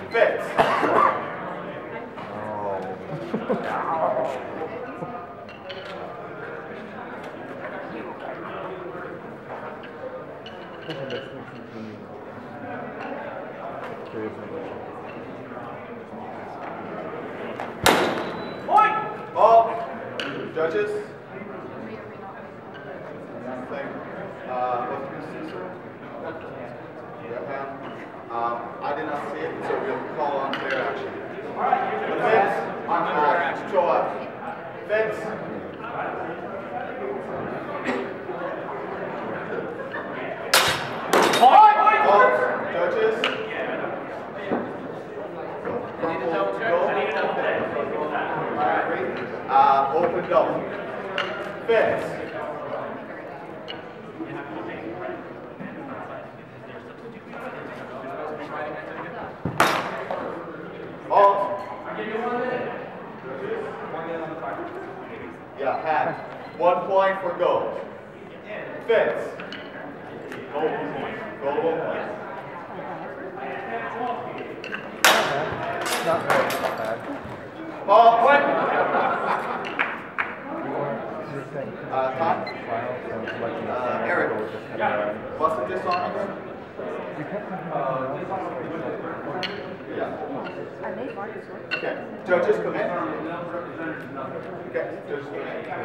Fitz. Ball. Judges. I did not see it, so we'll call on fair action. Fitz, on show up. Fitz. Judges. Open double. Fitz. Alt. Yeah, hat. 1 point for gold. Fitz. Gold point. Gold point. Not really bad. Ball. Eric. Wasn't this on again? Yeah. I made Marcus work. Okay. Judges come in. Okay. Judges come in.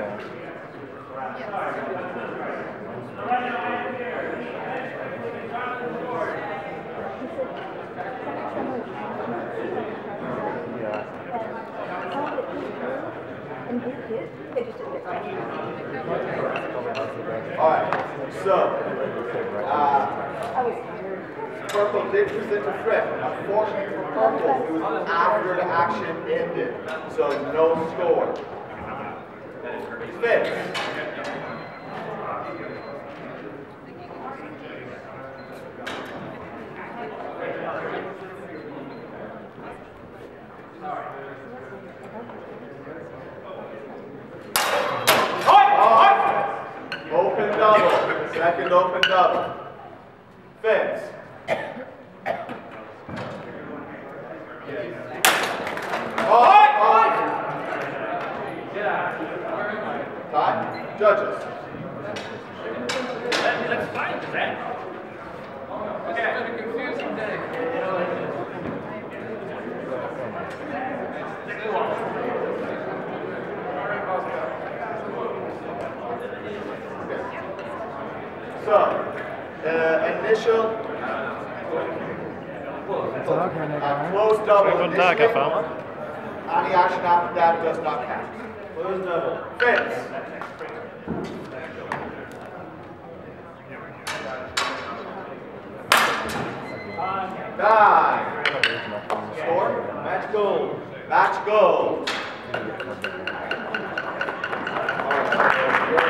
All right. So, Purple did present a threat. Unfortunately for Purple, it was after the action ended, so no score. Fitz. Open double. Second open double. Fitz. Time. Judges. Let's fight that. Okay. It's been a confusing day. So, initial closed double. Guten Tag, Herr Farmer. Any action after that does not count. Closed double. Fitz. Nine. Score. Match goal. Match goal.